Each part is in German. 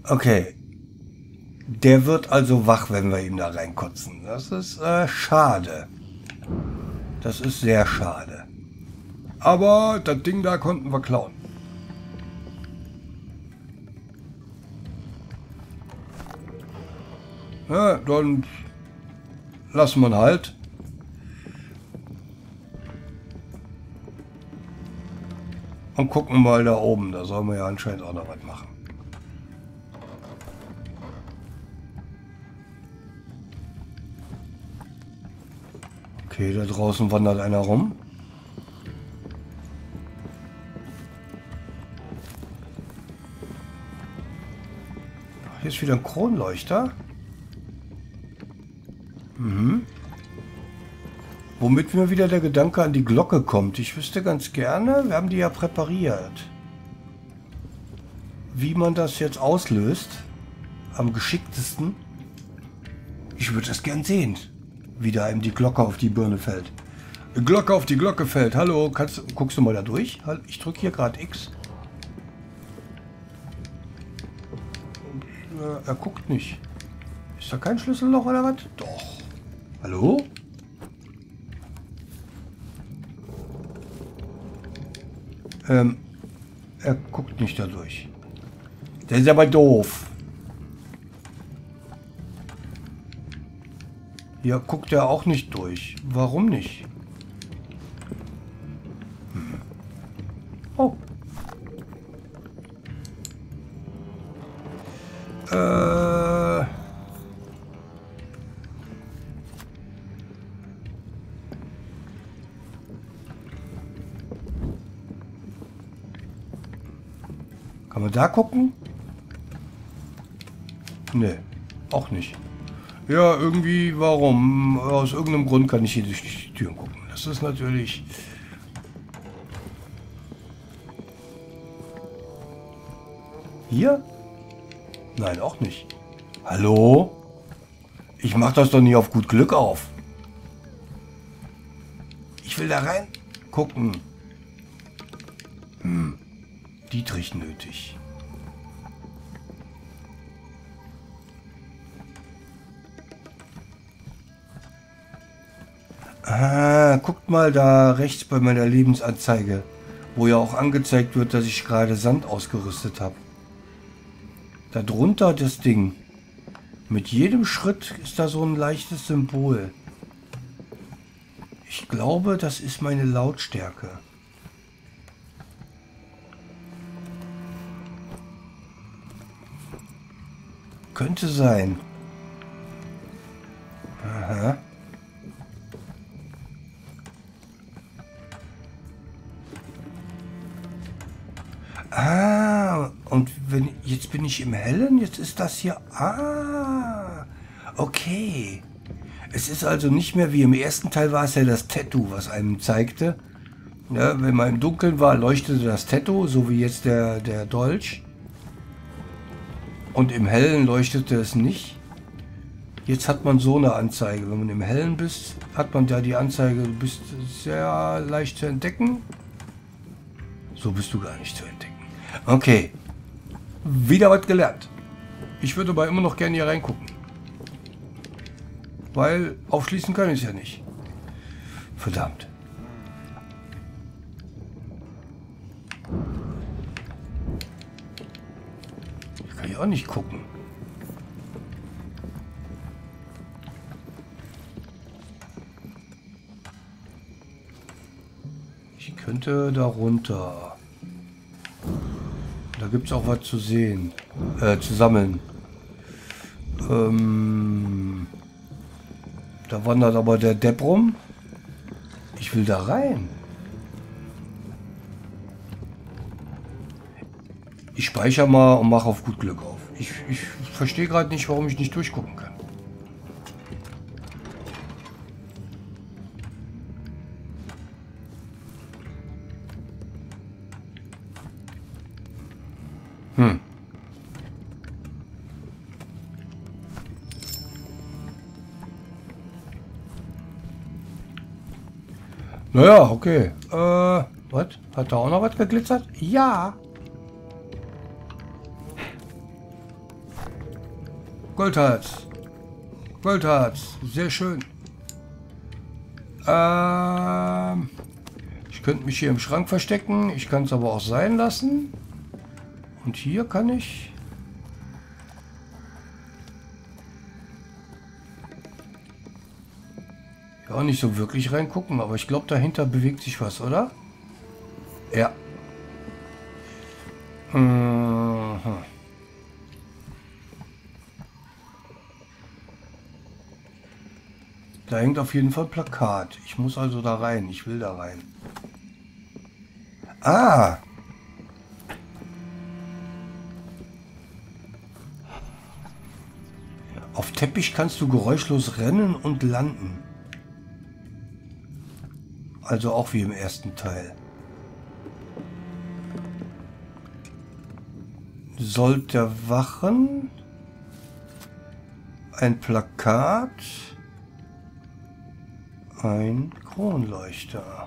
Okay. Der wird also wach, wenn wir ihm da reinkotzen. Das ist schade. Das ist sehr schade. Aber das Ding da konnten wir klauen. Ja, dann lassen wir ihn halt. Und gucken mal da oben. Da sollen wir ja anscheinend auch noch was machen. Okay, da draußen wandert einer rum. Hier ist wieder ein Kronleuchter. Mhm. Womit mir wieder der Gedanke an die Glocke kommt. Ich wüsste ganz gerne, wir haben die ja präpariert, wie man das jetzt auslöst. Am geschicktesten. Ich würde es gern sehen, wie da ihm die Glocke auf die Birne fällt. Glocke auf die Glocke fällt. Hallo, guckst du mal da durch? Ich drücke hier gerade X. Er guckt nicht. Ist da kein Schlüsselloch oder was? Doch. Hallo? Er guckt nicht da durch. Der ist aber doof. Hier guckt er auch nicht durch. Warum nicht? Oh. Kann man da gucken? Nee, auch nicht. Ja, irgendwie, warum? Aus irgendeinem Grund kann ich hier durch die Türen gucken. Das ist natürlich... Hier? Nein, auch nicht. Hallo? Ich mach das doch nicht auf gut Glück auf. Ich will da rein gucken. Dietrich nötig. Ah, guckt mal da rechts bei meiner Lebensanzeige, wo ja auch angezeigt wird, dass ich gerade Sand ausgerüstet habe. Darunter das Ding. Mit jedem Schritt ist da so ein leichtes Symbol. Ich glaube, das ist meine Lautstärke. Könnte sein. Aha. Ah, und wenn jetzt bin ich im Hellen, jetzt ist das hier. Ah, okay. Es ist also nicht mehr wie im ersten Teil war es ja das Tattoo, was einem zeigte. Ja, wenn man im Dunkeln war, leuchtete das Tattoo, so wie jetzt der Dolch. Und im Hellen leuchtete es nicht. Jetzt hat man so eine Anzeige. Wenn man im Hellen bist, hat man da die Anzeige, du bist sehr leicht zu entdecken. So bist du gar nicht zu entdecken. Okay. Wieder was gelernt. Ich würde aber immer noch gerne hier reingucken. Weil aufschließen kann ich es ja nicht. Verdammt. Hier kann ich auch nicht gucken. Ich könnte da runter. Da gibt es auch was zu sehen. Zu sammeln. Da wandert aber der Depp rum. Ich will da rein. Ich speichere mal und mache auf gut Glück auf. Ich verstehe gerade nicht, warum ich nicht durchgucken kann. Naja, okay. Was? Hat da auch noch was geglitzert? Ja. Goldharz. Goldharz. Sehr schön. Ich könnte mich hier im Schrank verstecken. Ich kann es aber auch sein lassen. Und hier kann ich... Ja, nicht so wirklich reingucken, aber ich glaube, dahinter bewegt sich was, oder? Ja. Mhm. Da hängt auf jeden Fall ein Plakat. Ich muss also da rein. Ich will da rein. Ah! Auf Teppich kannst du geräuschlos rennen und landen. Also auch wie im ersten Teil. Sold der Wachen. Ein Plakat. Ein Kronleuchter.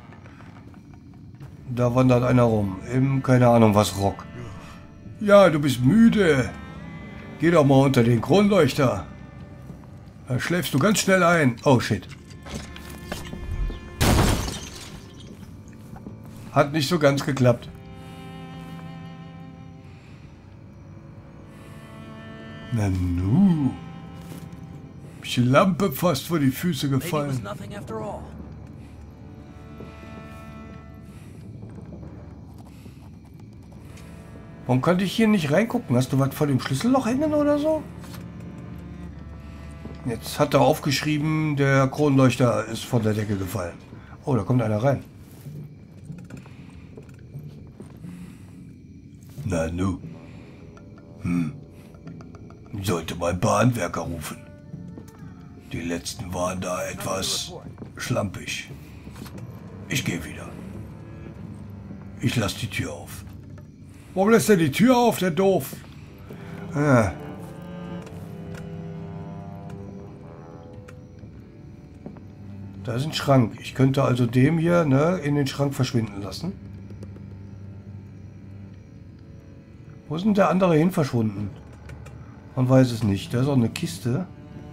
Da wandert einer rum. Im, keine Ahnung was, Rock. Ja, du bist müde. Geh doch mal unter den Kronleuchter. Da schläfst du ganz schnell ein. Oh shit. Hat nicht so ganz geklappt. Nanu. Mich die Lampe fast vor die Füße gefallen. Warum konnte ich hier nicht reingucken? Hast du was vor dem Schlüsselloch hängen oder so? Jetzt hat er aufgeschrieben, der Kronleuchter ist von der Decke gefallen. Oh, da kommt einer rein. Nanu. Sollte mal Bahnwerker rufen. Die letzten waren da etwas schlampig. Ich gehe wieder. Ich lasse die Tür auf. Warum lässt er die Tür auf, der doof? Ah. Da ist ein Schrank. Ich könnte also dem hier, ne, in den Schrank verschwinden lassen. Wo ist denn der andere hin verschwunden? Man weiß es nicht. Da ist auch eine Kiste.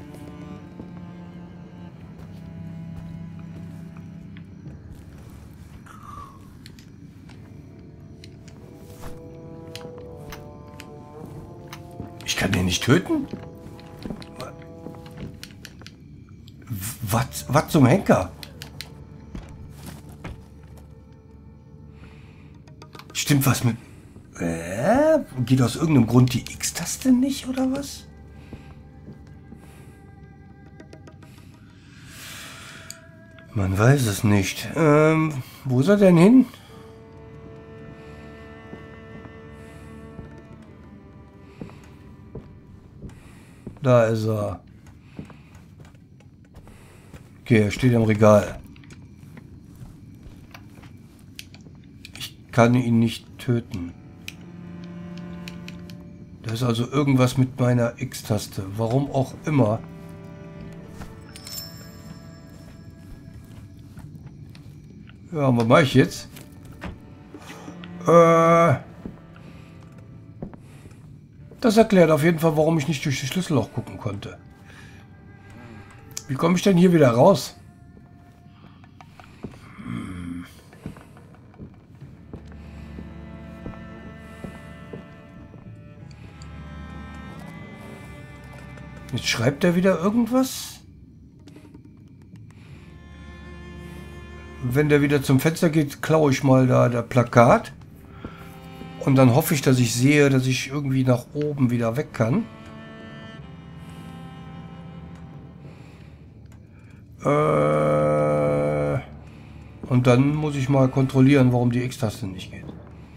Ich kann den nicht töten? Was zum Henker? Stimmt was mit... Geht aus irgendeinem Grund die X-Taste nicht, oder was? Man weiß es nicht. Wo ist er denn hin? Da ist er. Okay, er steht am Regal. Ich kann ihn nicht töten. Da ist also irgendwas mit meiner X-Taste. Warum auch immer. Ja, was mache ich jetzt? Das erklärt auf jeden Fall, warum ich nicht durch das Schlüsselloch gucken konnte. Wie komme ich denn hier wieder raus? Jetzt schreibt er wieder irgendwas. Wenn der wieder zum Fenster geht, klaue ich mal da das Plakat. Und dann hoffe ich, dass ich sehe, dass ich irgendwie nach oben wieder weg kann. Und dann muss ich mal kontrollieren, warum die X-Taste nicht geht.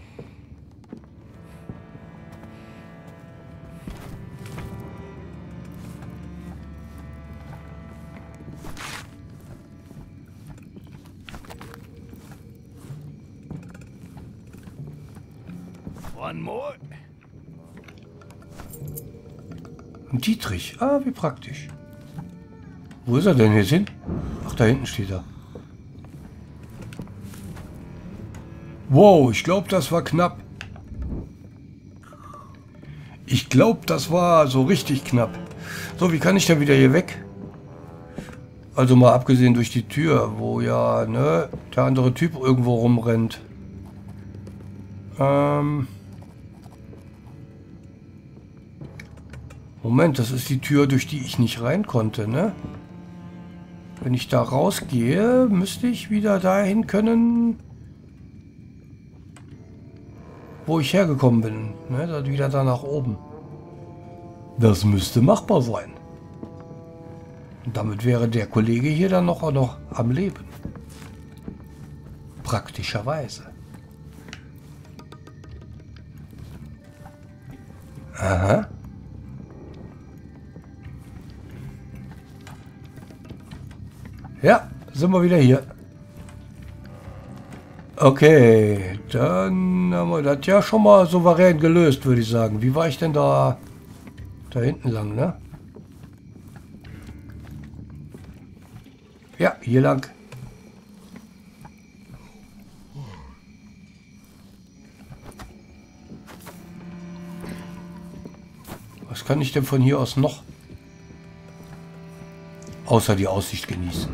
Dietrich. Ah, wie praktisch. Wo ist er denn jetzt hin? Ach, da hinten steht er. Wow, ich glaube, das war knapp. Ich glaube, das war so richtig knapp. So, wie kann ich denn wieder hier weg? Also mal abgesehen durch die Tür, wo ja, ne, der andere Typ irgendwo rumrennt. Moment, das ist die Tür, durch die ich nicht rein konnte, ne? Wenn ich da rausgehe, müsste ich wieder dahin können, wo ich hergekommen bin. Ne? Wieder da nach oben. Das müsste machbar sein. Und damit wäre der Kollege hier dann noch am Leben. Praktischerweise. Aha. Ja, sind wir wieder hier. Okay, dann haben wir das ja schon mal souverän gelöst, würde ich sagen. Wie war ich denn da hinten lang, ne? Ja, hier lang. Was kann ich denn von hier aus noch? Außer die Aussicht genießen.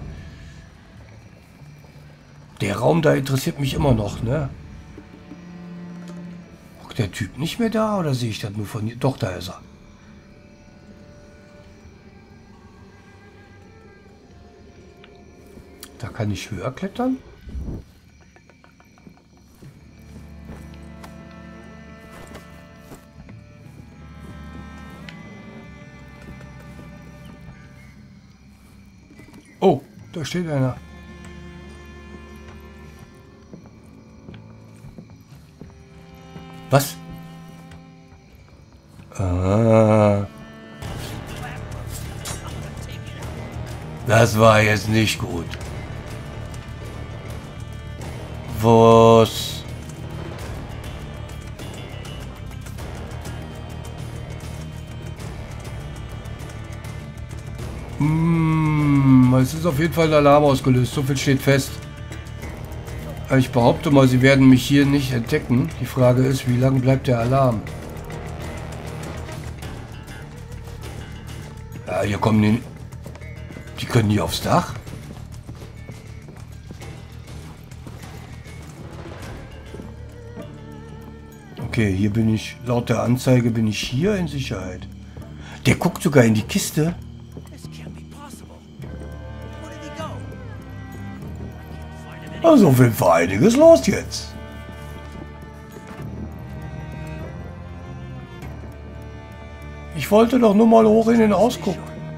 Der Raum da interessiert mich immer noch, ne? Ist der Typ nicht mehr da oder sehe ich das nur von hier? Doch, da ist er. Da kann ich höher klettern? Oh, da steht einer. Was? Ah. Das war jetzt nicht gut. Was? Es ist auf jeden Fall ein Alarm ausgelöst. So viel steht fest. Ich behaupte mal, sie werden mich hier nicht entdecken. Die Frage ist, wie lange bleibt der Alarm? Ja, hier kommen die... Die können nie aufs Dach? Okay, hier bin ich... Laut der Anzeige bin ich hier in Sicherheit. Der guckt sogar in die Kiste. Also auf jeden Fall einiges los jetzt. Ich wollte doch nur mal hoch in den Ausguck.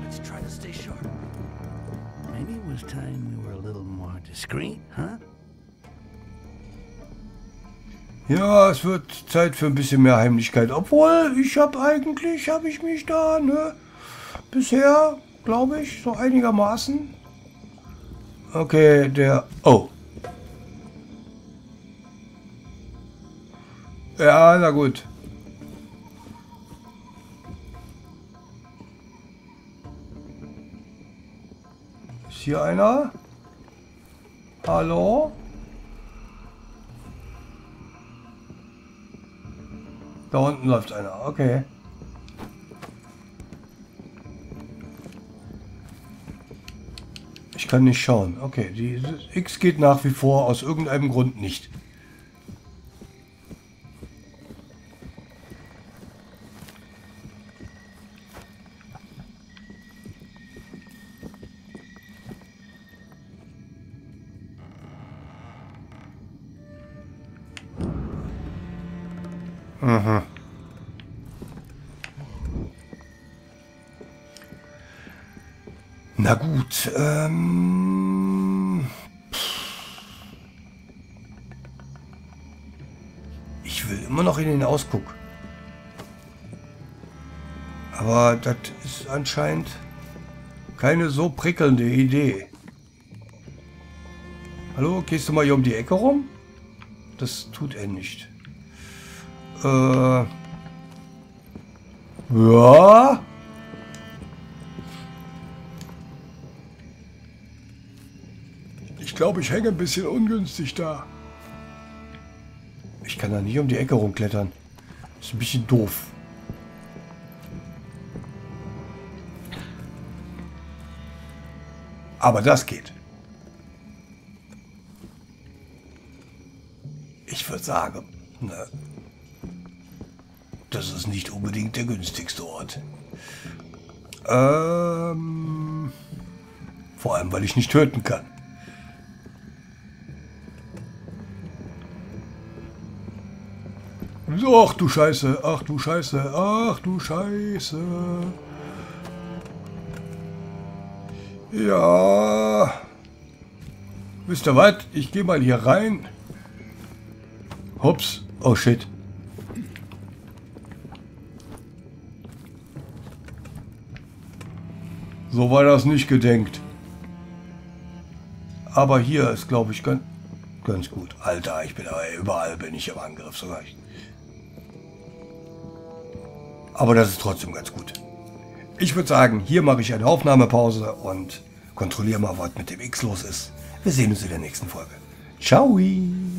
Ja, es wird Zeit für ein bisschen mehr Heimlichkeit. Obwohl, habe ich mich da, ne? Bisher, glaube ich, so einigermaßen. Okay, der... Oh. Ja, na gut. Ist hier einer? Hallo? Da unten läuft einer, okay. Ich kann nicht schauen. Okay, die X geht nach wie vor aus irgendeinem Grund nicht. Aha. Na gut, ich will immer noch in den Ausguck. Aber das ist anscheinend keine so prickelnde Idee. Hallo, gehst du mal hier um die Ecke rum? Das tut er nicht. Ja. Ich glaube, ich hänge ein bisschen ungünstig da. Ich kann da nicht um die Ecke rumklettern. Das ist ein bisschen doof. Aber das geht. Ich würde sagen, ne, das ist nicht unbedingt der günstigste Ort. Vor allem, weil ich nicht töten kann. So, ach du Scheiße, ach du Scheiße, ach du Scheiße. Ja. Wisst ihr was? Ich gehe mal hier rein. Hops. Oh shit. So war das nicht gedenkt. Aber hier ist, glaube ich, ganz gut. Alter, ich bin aber überall bin ich im Angriff sogar. Aber das ist trotzdem ganz gut. Ich würde sagen, hier mache ich eine Aufnahmepause und kontrolliere mal, was mit dem X los ist. Wir sehen uns in der nächsten Folge. Ciao!